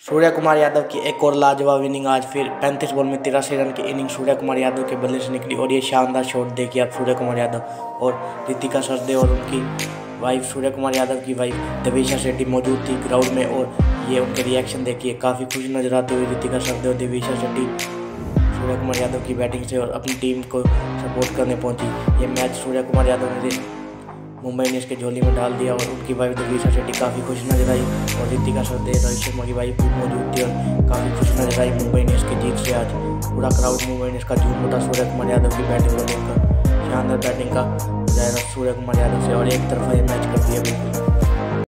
सूर्य कुमार यादव की एक और लाजवाब इनिंग। आज फिर 35 बॉल में 83 रन की इनिंग सूर्य कुमार यादव के बल्ले से निकली और ये शानदार शॉट देखिए आप सूर्य कुमार यादव और रितिका सचदेव और उनकी वाइफ सूर्य कुमार यादव की वाइफ देविशा शेट्टी मौजूद थी ग्राउंड में और ये उनके रिएक्शन देखिए, काफ़ी खुश नजर आते हुए रितिका सचदेव देविशा शेट्टी सूर्य कुमार यादव की बैटिंग से और अपनी टीम को सपोर्ट करने पहुंची। ये मैच सूर्य कुमार यादव ने मुंबई इंडियंस के झोली में डाल दिया और उनकी वाइफ देविशा शेट्टी काफ़ी खुश नजर आई और रितिका सचदेव रोहित शर्मा की वाइफ भी मौजूद थी और काफ़ी खुश नजर आई मुंबई इंडियंस की जीत से। आज पूरा क्राउड मुंबई इंडियंस का झूम उठा सूर्य कुमार यादव की बैटिंग को लेकर। शानदार बैटिंग का मुजाहिरा सूर्य कुमार यादव से और एक तरफा ये मैच कर दिया बिल्कुल।